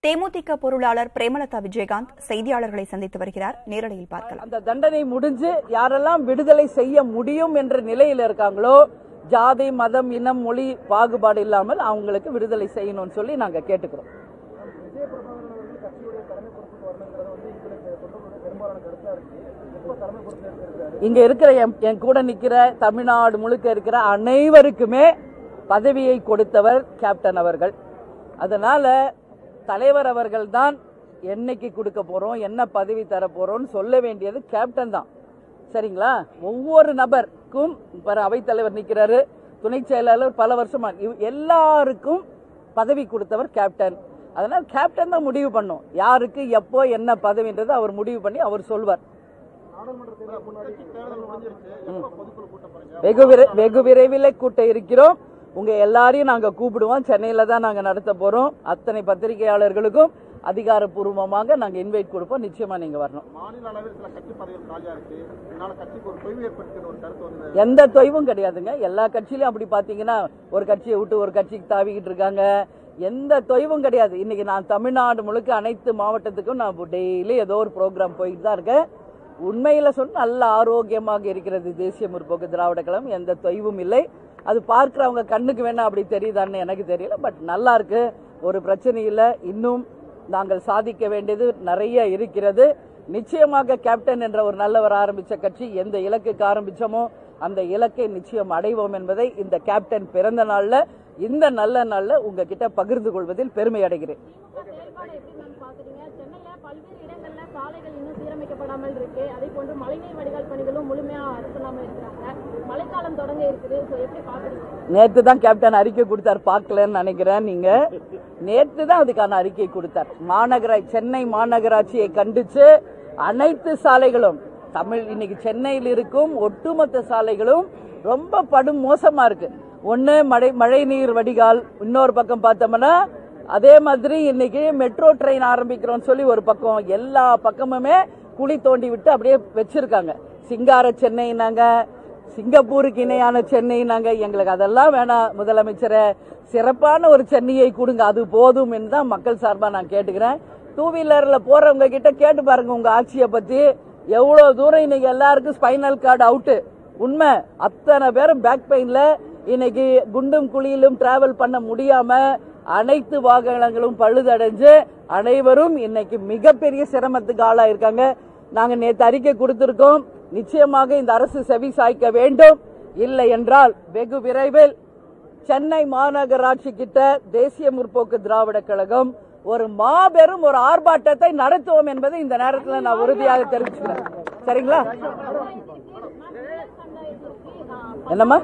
தேமுதிக பொருளாளர் பிரேமலதா விஜயகாந்த் செய்தியாளர்களை சந்தித்து வருகிறார். நேரலையில் பார்க்கலாம். அந்த தண்டனை முடிஞ்சு யாரெல்லாம் விடுதலை செய்ய முடியும் என்ற நிலையில் இருக்காங்களோ, ஜாதி மதம் இனம் மொழி பாகுபாடு இல்லாமல் அவங்களுக்கு விடுதலை செய்யணும்னு சொல்லி நாங்க கேட்டுக்கிறோம். இங்க இருக்கிற என் கூட நிக்கிற தமிழ்நாடு முழுக்க இருக்கிற அனைவருக்குமே பதவியை கொடுத்தவர் கேப்டன் அவர்கள். அதனால தலைவர் அவர்கள் தான் என்னைக்கு கொடுக்க போறோம், என்ன பதவி தர போறோம்னு சொல்ல வேண்டியது கேப்டன் தான். சரிங்களா? ஒவ்வொரு நபருக்கும் அவைத்தலைவர் நிக்கிறாரு, துணை செயலாளர் பல வருஷமா, எல்லாருக்கும் பதவி கொடுத்தவர் கேப்டன். அதனால கேப்டன் தான் முடிவு பண்ணும் யாருக்கு எப்போ என்ன பதவின்றது. அவர் முடிவு பண்ணி அவர் சொல்வார். வெகு விரைவில் கூட்ட இருக்கிறோம். உங்க எல்லாரையும் நாங்க கூப்பிடுவோம். சென்னையில தான் நாங்க நடத்த போறோம். அத்தனை பத்திரிகையாளர்களுக்கும் அதிகாரப்பூர்வமாக நாங்க இன்வைட் கொடுப்போம். நிச்சயமா நீங்க வரணும். எந்த தொய்வும் கிடையாதுங்க. எல்லா கட்சியிலும் அப்படி பாத்தீங்கன்னா ஒரு கட்சியை விட்டு ஒரு கட்சிக்கு தாவிக்கிட்டு இருக்காங்க. எந்த தொய்வும் கிடையாது. இன்னைக்கு நான் தமிழ்நாடு முழுக்க அனைத்து மாவட்டத்துக்கும் நான் டெய்லி ஏதோ ஒரு ப்ரோக்ராம் போயிட்டு தான் இருக்கேன். உண்மையில சொன்ன நல்ல ஆரோக்கியமாக இருக்கிறது தேசிய முற்போக்கு திராவிட கழகம். எந்த தொய்வும் இல்லை. அது பார்க்கிறவங்க கண்ணுக்கு வேணா அப்படி தெரியுதான்னு எனக்கு தெரியல. பட் நல்லா இருக்கு, ஒரு பிரச்சனை இல்லை. இன்னும் நாங்கள் சாதிக்க வேண்டியது நிறைய இருக்கிறது. நிச்சயமாக கேப்டன் என்ற ஒரு நல்லவர் ஆரம்பிச்ச கட்சி எந்த இலக்குக்கு ஆரம்பிச்சோமோ அந்த இலக்கை நிச்சயம் அடைவோம் என்பதை இந்த கேப்டன் பிறந்த நாள்ல, இந்த நல்ல நாள்ல உங்ககிட்ட பகிர்ந்து கொள்வதில் பெருமை அடைகிறேன். சாலைகள் இன்னும் சீரமைக்கப்படாமல் இருக்கு. அதே போன்று மழைநீர் வடிகால் பணிகளும் முழுமையா அரசாங்கம் இருக்கிறாங்க. மழைக்காலம் தொடங்க இருக்குது. எப்படி பாக்குறீங்க? நேற்று தான் கேப்டன் அறிக்கை கொடுத்தார், பார்க்கலன்னு நினைக்கிறேன். நீங்க நேற்று தான் அதுக்கான அறிக்கை கொடுத்தார். சென்னை மாநகராட்சியை கண்டிச்சு அனைத்து சாலைகளும் இன்னைக்கு சென்னையில் இருக்கும் ஒட்டுமொத்த சாலைகளும் ரொம்ப படும் மோசமா இருக்கு. ஒன்னு மழை நீர் வடிகால், இன்னொரு பக்கம் பார்த்தோம்னா அதே மாதிரி இன்னைக்கு மெட்ரோ ட்ரெயின் ஆரம்பிக்கிறோம் சொல்லி ஒரு பக்கம், எல்லா பக்கமுமே குழி தோண்டி விட்டு அப்படியே வச்சிருக்காங்க. சிங்கார சென்னைனாங்க, சிங்கப்பூருக்கு இணையான சென்னைனாங்க. எங்களுக்கு அதெல்லாம் வேணாம், முதலமைச்சரை சிறப்பான ஒரு சென்னையை கொடுங்க, அது போதும் என்று தான் மக்கள் சார்பா நான் கேட்டுக்கிறேன். டூ வீலர்ல போறவங்க கிட்ட கேட்டு பாருங்க உங்க ஆட்சியை பத்தி. எவ்வளவு தூரம் இன்னைக்கு எல்லாருக்கும் ஸ்பைனல் கார்டு அவுட்டு. உண்மை, அத்தனை பேரும் பேக் பெயின்ல இன்னைக்கு குண்டும் குழியிலும் டிராவல் பண்ண முடியாம அனைத்து வாகனங்களும் பழுதடைஞ்சு அனைவரும் இன்னைக்கு மிகப்பெரிய சிரமத்துக்கு ஆளாயிருக்காங்க. நாங்க நேற்று அறிக்கை கொடுத்திருக்கோம். நிச்சயமாக இந்த அரசு செவி சாய்க்க வேண்டும். இல்லை என்றால் வெகு விரைவில் சென்னை மாநகராட்சி கிட்ட தேசிய முற்போக்கு திராவிட கழகம் ஒரு மாபெரும் ஒரு ஆர்ப்பாட்டத்தை நடத்துவோம் என்பதை இந்த நேரத்தில் நான் உறுதியாக தெரிவிச்சுக்கிறேன். சரிங்களா? என்னம்மா?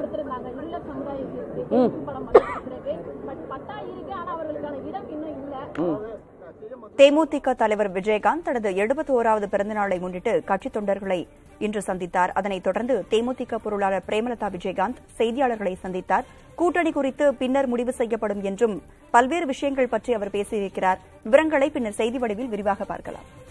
தேமுதிக தலைவர் விஜயகாந்த் தனது 71வது பிறந்தநாளை முன்னிட்டு கட்சி தொண்டர்களை இன்று சந்தித்தார். அதனைத் தொடர்ந்து தேமுதிக பொருளாளர் பிரேமலதா விஜயகாந்த் செய்தியாளர்களை சந்தித்தார். கூட்டணி குறித்து பின்னர் முடிவு செய்யப்படும் என்றும் பல்வேறு விஷயங்கள் பற்றி அவர் பேசியிருக்கிறார். விவரங்களை பின்னர் செய்தி வடிவில் விரிவாக பார்க்கலாம்.